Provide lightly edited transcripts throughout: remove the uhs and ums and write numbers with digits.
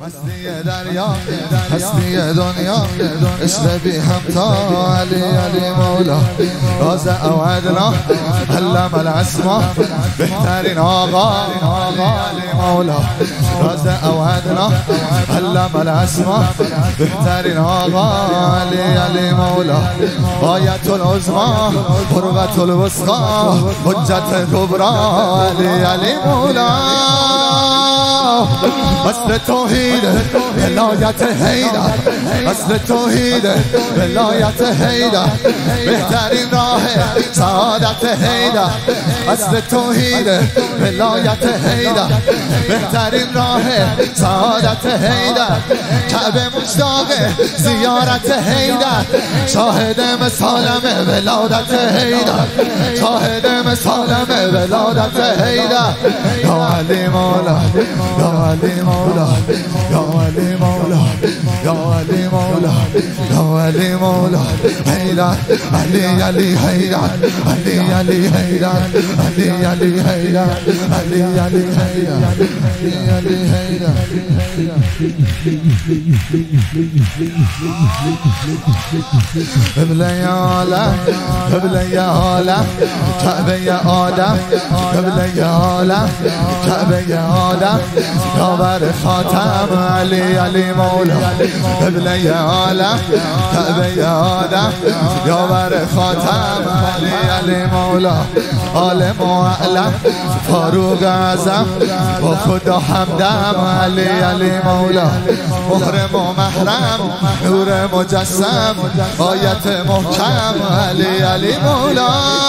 هستی دریا هستی دنیا عشق بی همتا علی علی مولا راز اوعدنا علم الاسما بهترین آقا علی مولا راز اوعدنا علم الاسما بهترین آقا علی علی مولا آیت العظما قربت الوسطا حجت کبرا علی علی مولا اصل توحید ولایت حیدر اصل توحید ولایت حیدر بهترین راه سعادت حیدر اصل توحید ولایت حیدر بهترین راه سعادت حیدر کعبه مشتاق زیارت حیدر شاهد مثالم ولادت حیدر شاهد مثالم ولادت حیدر یا علی مولا یا علی مولا یا علی مولا یا علی مولا یا علی مولا حیدر علی علی حیدر علی علی حیدر علی علی حیدر علی علی حیدر علی علی حیدر قبل یا عالم قبل یا عالم کعبه یا آدم قبل یا عالم کعبه یا آدم یاور خاتم علی علی مولا قبل یا عالم کعبه یا آدم یاور خاتم علی علی مولا عالم و اعلم فاروق اعظم با خدا همدم علی علی مولا محرم و محرم نور مجسم آیت محکم علی علی مولا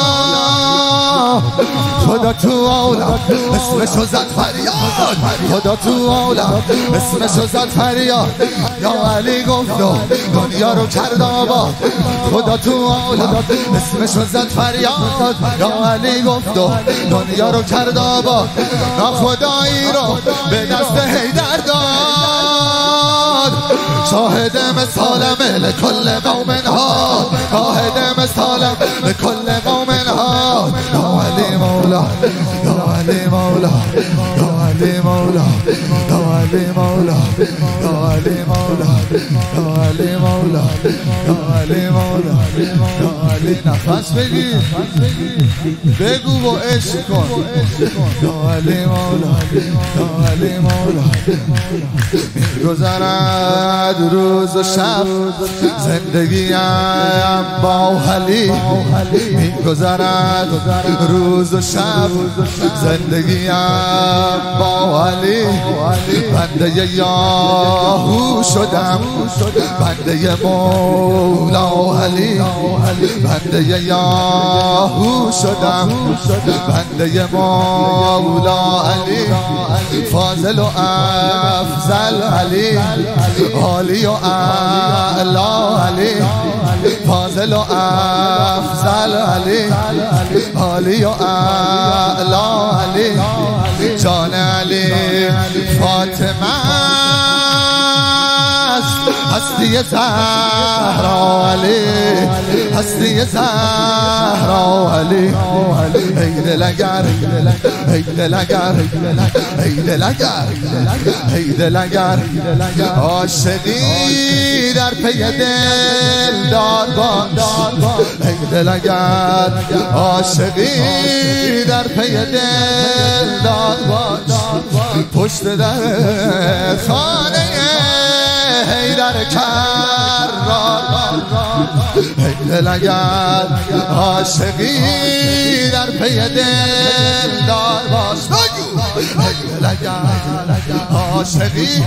خدا تو اولاد اسمشو زد فریاد خدا تو اولاد اسمشو زد فریاد یا علی گفت و دنیا رو کرد آباد خدا تو اولاد اسمشو زد فریاد یا علی گفت و دنیا رو کرد آباد ناخدایی رو به دست حیدر داد شاهد مثالم لکل قوم ها شاهد مثالم لکل قوم ها یا علی مولا یا علی مولا یا علی مولا یا علی مولا یا علی مولا یا علی مولا یا علی مولا یا علی نفس بگیر بگو و عشق کن یا علی مولا یا علی مولا گذرد روز و شب زندگیم با علی میگذرد روز و شب زندگیم با علی بنده یاهو شدم بنده مولا علی بنده یاهو شدم بنده مولا علی فاضل و افضل علی عالی و اعلا علی فاضل و افضل علی عالی و اعلا علی جان علی فاطمه هستی زهرا علی هستی زهرا علی ای دل اگر ای دل اگر ای دل اگر ای دل اگر عاشقی در پی دل داد باش ای دل اگر عاشقی در پی دل داد باش پشت در خانه حیدر کرار ای دل اگر عاشقی در پی دل دار باش ای دل اگر عاشقی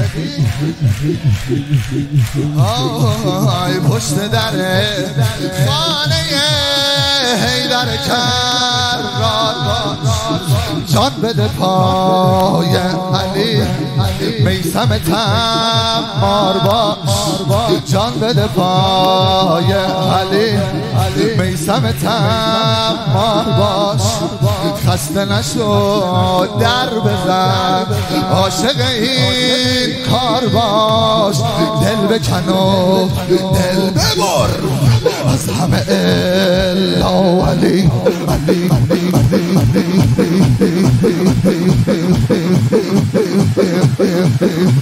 آی پشت در خانه حیدر کرار باش جان بده پای علی میثم تمار باش جان بده پای علی میثم تمار باش خسته نشو در بزن عاشق این کار باش دل بکن و دل ببر از همه الا علی علی علی